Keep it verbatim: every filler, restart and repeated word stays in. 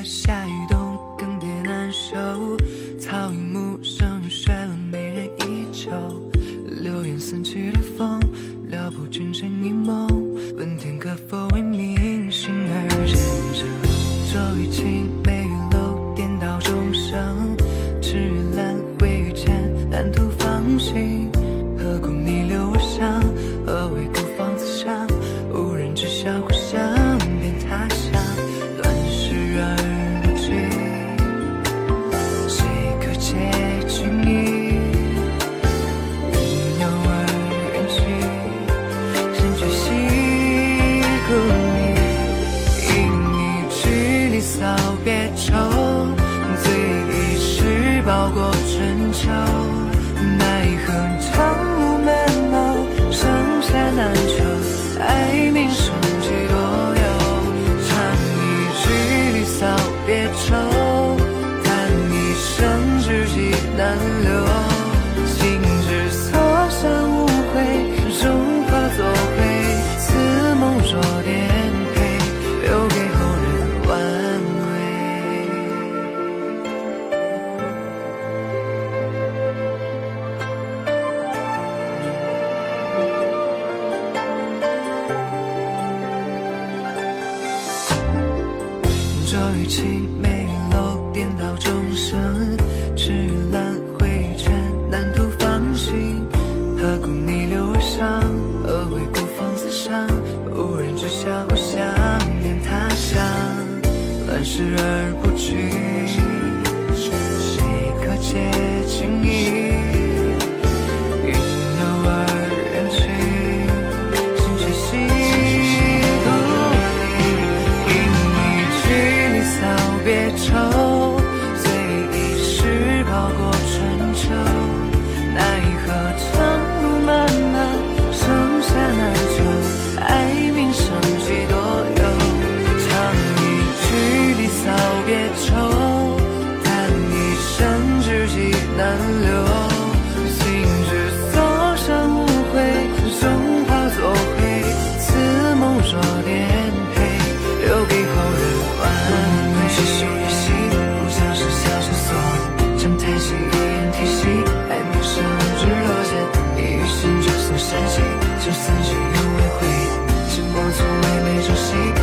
下雨冬更迭难收，草影木生衰落，没人依旧。流言散去的风，撩拨君臣一梦。问天可否为民心而认真？周雨晴，梅雨楼，颠倒众生。赤月蓝，会遇见，难图芳心。何故你留我乡？何为孤芳自赏？无人知晓故乡，变他乡。乱世而不惧，谁可解君意？云游而远去，谁觉兮故里？因你距离扫别愁，醉一时饱过春秋。奈何长路漫茫，盛夏难求，爱名声几多有。长一距离扫别愁，叹一生知己难留。心之所向无悔，荣华作废。此梦若颠沛，留给后人挽回。周雨晴，梅雨楼，颠倒众生。赤月蓝，会遇见，难图芳心。何故你留我乡？何为孤芳自赏？无人知晓故乡，变他乡。乱世而不惧，谁可解君意？云游而远去，心却兮故里。因你距离扫别愁，醉一时饱过春秋。奈何长路漫漫，盛夏难求，爱名声几多有。长一距离扫别愁，叹一生知己难留。心之所向无悔，荣华作废。此梦若颠沛，留给后人挽回。是羞于兮，不想是小失所。长叹息，一言提息，爱名声至落涧。一余心就送山西，就散去又为回。寂寞从未没朝夕。